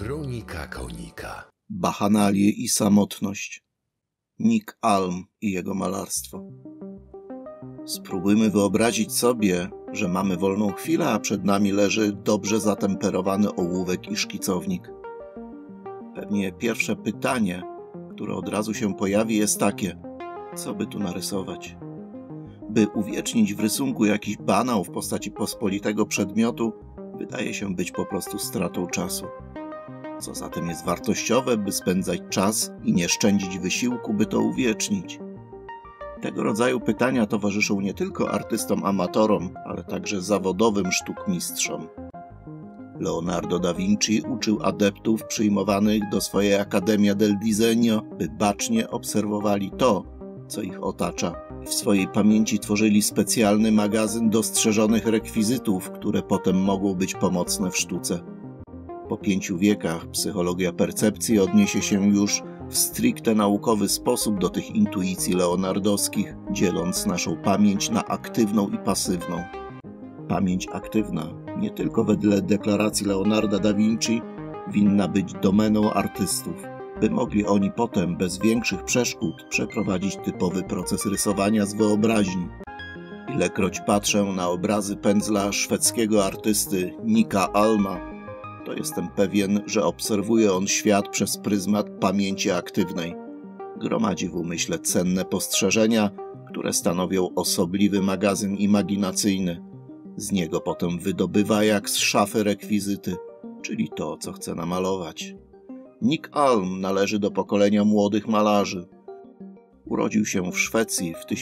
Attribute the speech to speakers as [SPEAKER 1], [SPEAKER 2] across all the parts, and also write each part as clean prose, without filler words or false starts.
[SPEAKER 1] Kronika konika.
[SPEAKER 2] Bachanalie i samotność. Nick Alm i jego malarstwo. Spróbujmy wyobrazić sobie, że mamy wolną chwilę, a przed nami leży dobrze zatemperowany ołówek i szkicownik. Pewnie pierwsze pytanie, które od razu się pojawi, jest takie: co by tu narysować? By uwiecznić w rysunku jakiś banał w postaci pospolitego przedmiotu, wydaje się być po prostu stratą czasu. Co zatem jest wartościowe, by spędzać czas i nie szczędzić wysiłku, by to uwiecznić? Tego rodzaju pytania towarzyszą nie tylko artystom amatorom, ale także zawodowym sztukmistrzom. Leonardo da Vinci uczył adeptów przyjmowanych do swojej Accademia del Disegno, by bacznie obserwowali to, co ich otacza. W swojej pamięci tworzyli specjalny magazyn dostrzeżonych rekwizytów, które potem mogą być pomocne w sztuce. Po 5 wiekach psychologia percepcji odniesie się już w stricte naukowy sposób do tych intuicji leonardowskich, dzieląc naszą pamięć na aktywną i pasywną. Pamięć aktywna, nie tylko wedle deklaracji Leonarda da Vinci, winna być domeną artystów, by mogli oni potem bez większych przeszkód przeprowadzić typowy proces rysowania z wyobraźni. Ilekroć patrzę na obrazy pędzla szwedzkiego artysty Nicka Alma, to jestem pewien, że obserwuje on świat przez pryzmat pamięci aktywnej. Gromadzi w umyśle cenne postrzeżenia, które stanowią osobliwy magazyn imaginacyjny. Z niego potem wydobywa jak z szafy rekwizyty, czyli to, co chce namalować. Nick Alm należy do pokolenia młodych malarzy. Urodził się w Szwecji w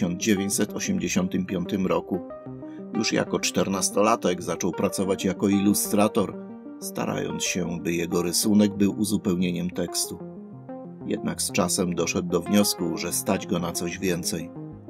[SPEAKER 2] 1985 roku. Już jako 14-latek zaczął pracować jako ilustrator, starając się, by jego rysunek był uzupełnieniem tekstu. Jednak z czasem doszedł do wniosku, że stać go na coś więcej.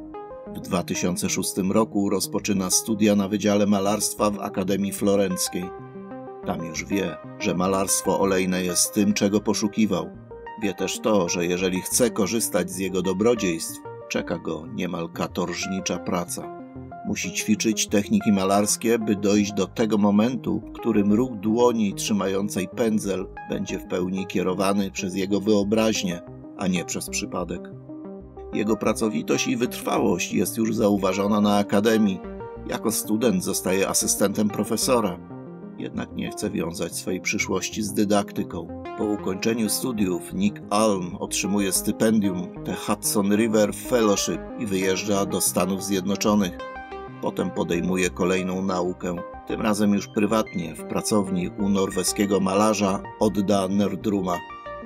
[SPEAKER 2] W 2006 roku rozpoczyna studia na Wydziale Malarstwa w Akademii Florenckiej. Tam już wie, że malarstwo olejne jest tym, czego poszukiwał. Wie też to, że jeżeli chce korzystać z jego dobrodziejstw, czeka go niemal katorżnicza praca. Musi ćwiczyć techniki malarskie, by dojść do tego momentu, w którym ruch dłoni trzymającej pędzel będzie w pełni kierowany przez jego wyobraźnię, a nie przez przypadek. Jego pracowitość i wytrwałość jest już zauważona na akademii. Jako student zostaje asystentem profesora. Jednak nie chce wiązać swojej przyszłości z dydaktyką. Po ukończeniu studiów Nick Alm otrzymuje stypendium The Hudson River Fellowship i wyjeżdża do Stanów Zjednoczonych. Potem podejmuje kolejną naukę, tym razem już prywatnie, w pracowni u norweskiego malarza Odda Nerdruma.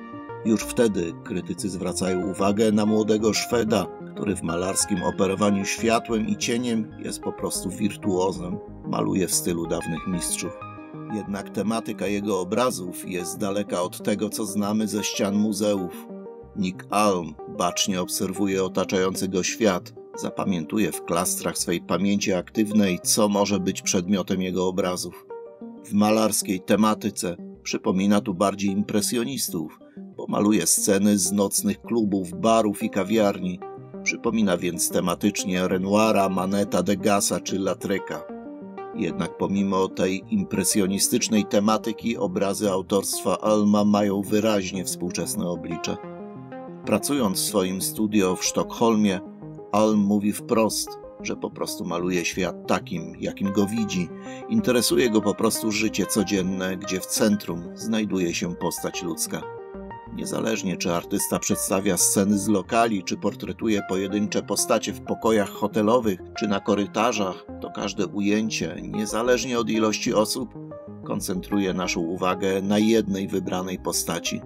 [SPEAKER 2] Już wtedy krytycy zwracają uwagę na młodego Szweda, który w malarskim operowaniu światłem i cieniem jest po prostu wirtuozem. Maluje w stylu dawnych mistrzów. Jednak tematyka jego obrazów jest z daleka od tego, co znamy ze ścian muzeów. Nick Alm bacznie obserwuje otaczający go świat, zapamiętuje w klastrach swej pamięci aktywnej, co może być przedmiotem jego obrazów. W malarskiej tematyce przypomina tu bardziej impresjonistów, bo maluje sceny z nocnych klubów, barów i kawiarni. Przypomina więc tematycznie Renoira, Maneta, Degasa czy Latreka. Jednak pomimo tej impresjonistycznej tematyki obrazy autorstwa Alma mają wyraźnie współczesne oblicze. Pracując w swoim studio w Sztokholmie, Alm mówi wprost, że po prostu maluje świat takim, jakim go widzi. Interesuje go po prostu życie codzienne, gdzie w centrum znajduje się postać ludzka. Niezależnie czy artysta przedstawia sceny z lokali, czy portretuje pojedyncze postacie w pokojach hotelowych, czy na korytarzach, to każde ujęcie, niezależnie od ilości osób, koncentruje naszą uwagę na jednej wybranej postaci.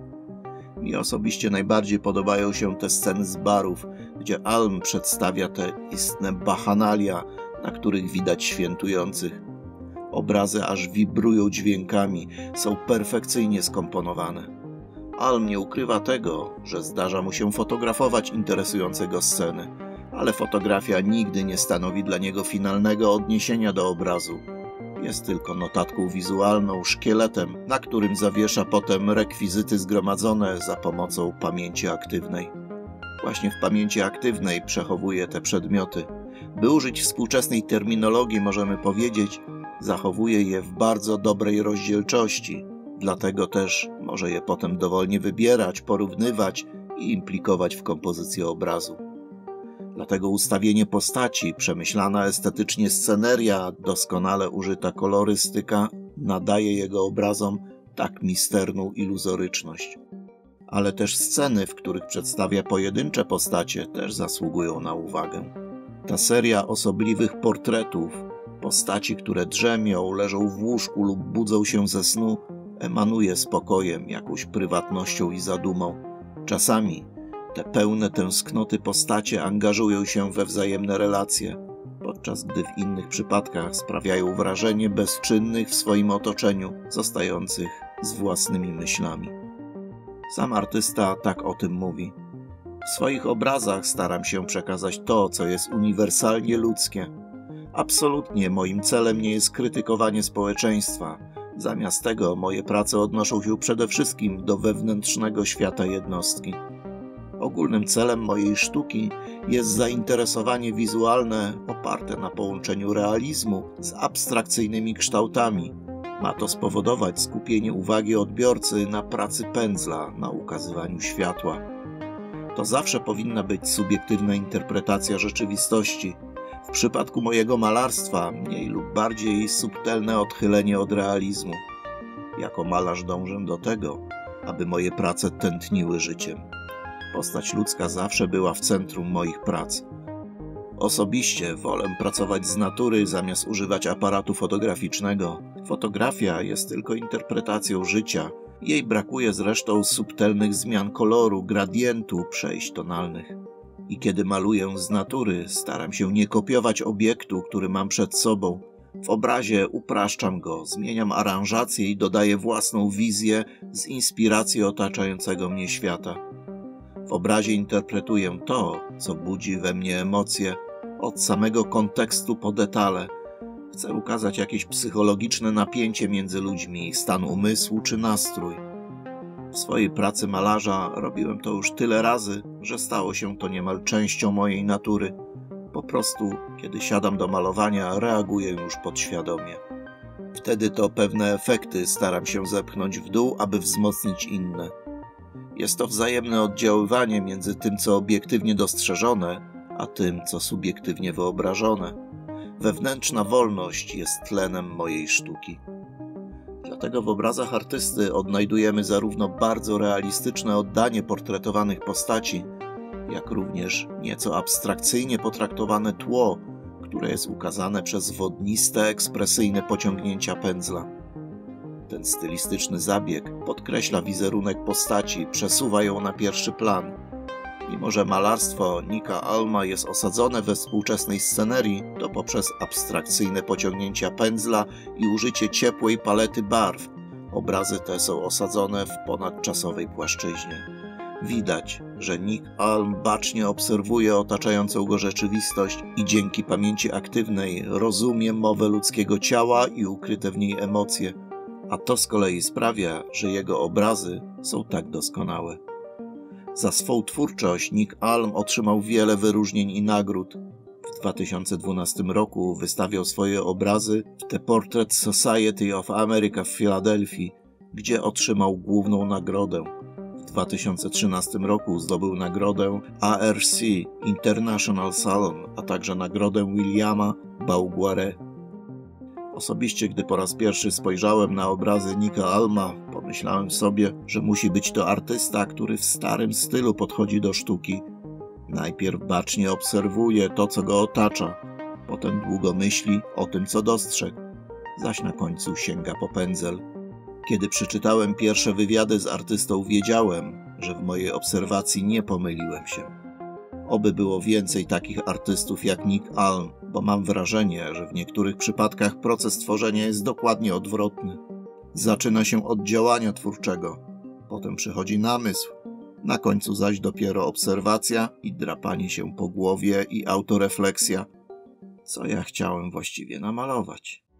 [SPEAKER 2] Mi osobiście najbardziej podobają się te sceny z barów, gdzie Alm przedstawia te istne bachanalia, na których widać świętujących. Obrazy aż wibrują dźwiękami, są perfekcyjnie skomponowane. Alm nie ukrywa tego, że zdarza mu się fotografować interesujące go sceny, ale fotografia nigdy nie stanowi dla niego finalnego odniesienia do obrazu. Jest tylko notatką wizualną, szkieletem, na którym zawiesza potem rekwizyty zgromadzone za pomocą pamięci aktywnej. Właśnie w pamięci aktywnej przechowuje te przedmioty. By użyć współczesnej terminologii, możemy powiedzieć, zachowuje je w bardzo dobrej rozdzielczości. Dlatego też może je potem dowolnie wybierać, porównywać i implikować w kompozycję obrazu. Dlatego ustawienie postaci, przemyślana estetycznie sceneria, doskonale użyta kolorystyka nadaje jego obrazom tak misterną iluzoryczność. Ale też sceny, w których przedstawia pojedyncze postacie, też zasługują na uwagę. Ta seria osobliwych portretów, postaci, które drzemią, leżą w łóżku lub budzą się ze snu, emanuje spokojem, jakąś prywatnością i zadumą. Czasami te pełne tęsknoty postacie angażują się we wzajemne relacje, podczas gdy w innych przypadkach sprawiają wrażenie bezczynnych w swoim otoczeniu, zostających z własnymi myślami. Sam artysta tak o tym mówi. W swoich obrazach staram się przekazać to, co jest uniwersalnie ludzkie. Absolutnie moim celem nie jest krytykowanie społeczeństwa. Zamiast tego moje prace odnoszą się przede wszystkim do wewnętrznego świata jednostki. Ogólnym celem mojej sztuki jest zainteresowanie wizualne oparte na połączeniu realizmu z abstrakcyjnymi kształtami. Ma to spowodować skupienie uwagi odbiorcy na pracy pędzla, na ukazywaniu światła. To zawsze powinna być subiektywna interpretacja rzeczywistości. W przypadku mojego malarstwa mniej lub bardziej subtelne odchylenie od realizmu. Jako malarz dążę do tego, aby moje prace tętniły życiem. Postać ludzka zawsze była w centrum moich prac. Osobiście wolę pracować z natury zamiast używać aparatu fotograficznego. Fotografia jest tylko interpretacją życia. Jej brakuje zresztą subtelnych zmian koloru, gradientu, przejść tonalnych. I kiedy maluję z natury, staram się nie kopiować obiektu, który mam przed sobą. W obrazie upraszczam go, zmieniam aranżację i dodaję własną wizję z inspiracji otaczającego mnie świata. W obrazie interpretuję to, co budzi we mnie emocje, od samego kontekstu po detale. Chcę ukazać jakieś psychologiczne napięcie między ludźmi, stan umysłu czy nastrój. W swojej pracy malarza robiłem to już tyle razy, że stało się to niemal częścią mojej natury. Po prostu, kiedy siadam do malowania, reaguję już podświadomie. Wtedy to pewne efekty staram się zepchnąć w dół, aby wzmocnić inne. Jest to wzajemne oddziaływanie między tym, co obiektywnie dostrzeżone, a tym, co subiektywnie wyobrażone. Wewnętrzna wolność jest tlenem mojej sztuki. Dlatego w obrazach artysty odnajdujemy zarówno bardzo realistyczne oddanie portretowanych postaci, jak również nieco abstrakcyjnie potraktowane tło, które jest ukazane przez wodniste, ekspresyjne pociągnięcia pędzla. Ten stylistyczny zabieg podkreśla wizerunek postaci, przesuwa ją na pierwszy plan. Mimo że malarstwo Nicka Alma jest osadzone we współczesnej scenerii, to poprzez abstrakcyjne pociągnięcia pędzla i użycie ciepłej palety barw, obrazy te są osadzone w ponadczasowej płaszczyźnie. Widać, że Nick Alm bacznie obserwuje otaczającą go rzeczywistość i dzięki pamięci aktywnej rozumie mowę ludzkiego ciała i ukryte w niej emocje, a to z kolei sprawia, że jego obrazy są tak doskonałe. Za swą twórczość Nick Alm otrzymał wiele wyróżnień i nagród. W 2012 roku wystawiał swoje obrazy w The Portrait Society of America w Filadelfii, gdzie otrzymał główną nagrodę. W 2013 roku zdobył nagrodę ARC International Salon, a także nagrodę Williama Bauguere. Osobiście, gdy po raz pierwszy spojrzałem na obrazy Nicka Alma, pomyślałem sobie, że musi być to artysta, który w starym stylu podchodzi do sztuki. Najpierw bacznie obserwuje to, co go otacza, potem długo myśli o tym, co dostrzegł, zaś na końcu sięga po pędzel. Kiedy przeczytałem pierwsze wywiady z artystą, wiedziałem, że w mojej obserwacji nie pomyliłem się. Oby było więcej takich artystów jak Nick Alm, bo mam wrażenie, że w niektórych przypadkach proces tworzenia jest dokładnie odwrotny. Zaczyna się od działania twórczego, potem przychodzi namysł, na końcu zaś dopiero obserwacja i drapanie się po głowie i autorefleksja. Co ja chciałem właściwie namalować?